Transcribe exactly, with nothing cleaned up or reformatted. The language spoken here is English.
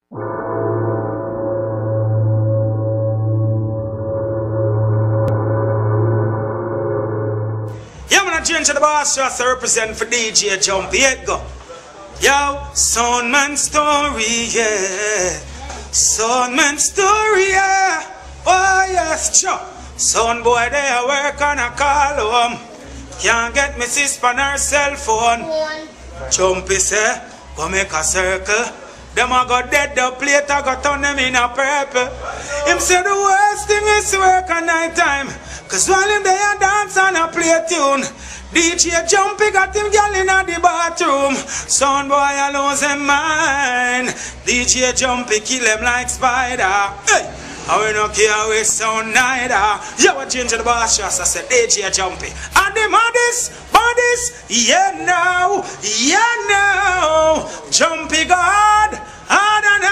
Yeah, man, I change the boss just to represent for D J Jumpy. Here go. Yo, Soundman story, yeah. Soundman story, yeah. Oh, yes, sure. Son boy, they a work on a call home. Can't get me sis on her cell phone. Jumpy say, go make a circle. Them a go dead, the plate a go turn them in a purple. Him say the worst thing is to work at night time. Cause while him there a dance and a play tune, D J Jumpy got him girl in the bathroom. Son boy a lose him mind. D J Jumpy kill him like spider. Hey, I we no care we sound neither. Yo, I change the boss just I said D J Jumpy. And the maddest, baddest, yeah now, yeah now. Jumpy God, hard and